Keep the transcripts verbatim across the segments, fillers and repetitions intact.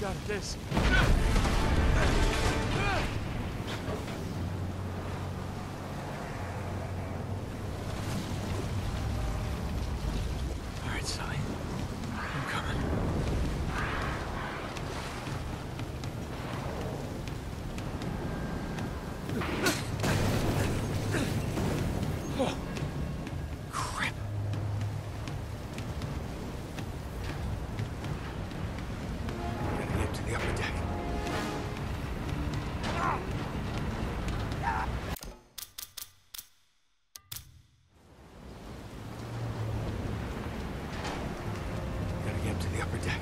shot at this. All right, Sully. I'm coming. Oh, crap. Gotta get to the upper deck. Gotta get to the upper deck.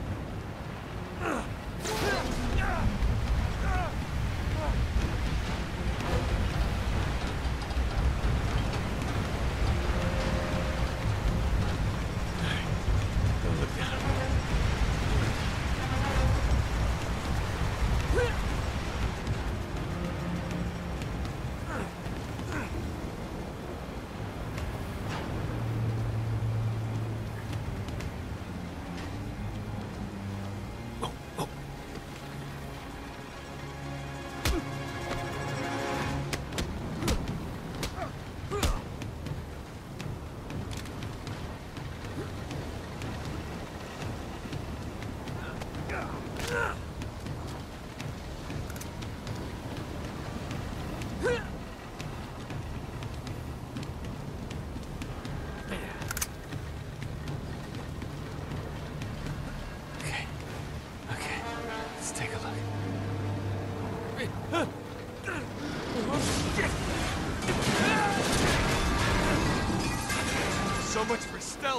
Don't look down. Oh, oh. Okay. Okay. Let's take a look. So much for stealth.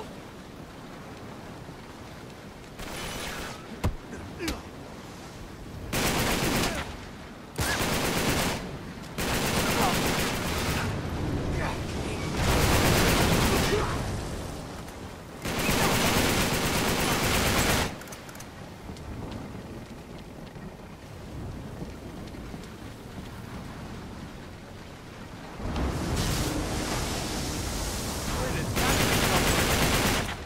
Where did that come from?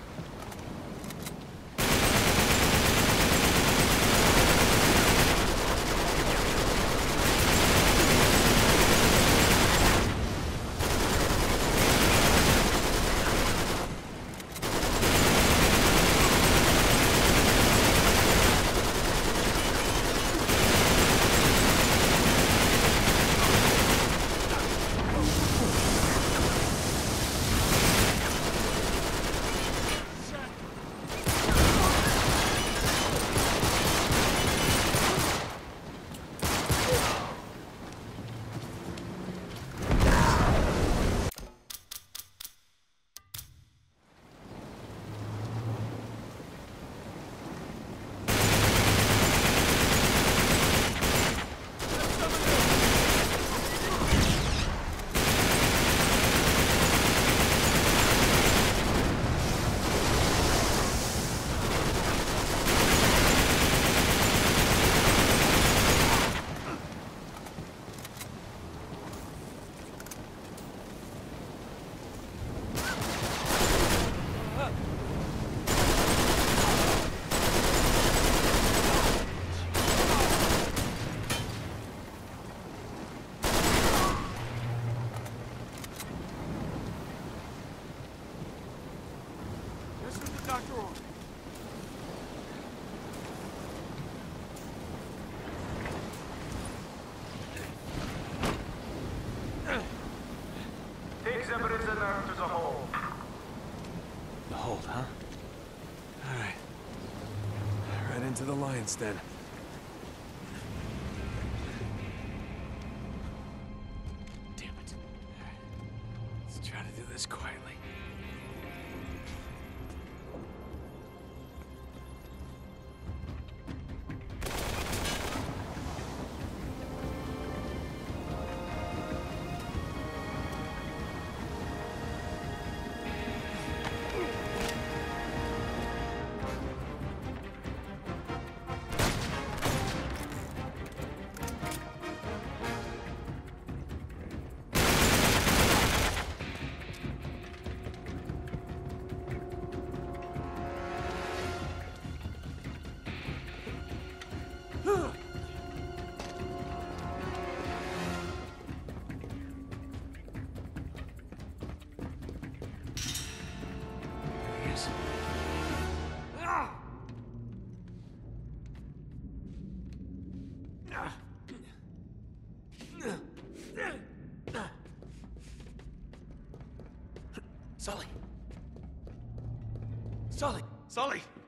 Doctor ordered. Take the prisoner to the hold. The hold, huh? All right. Right into the lion's den. Damn it. All right. Let's try to do this quietly. Sully! Sully! Sully!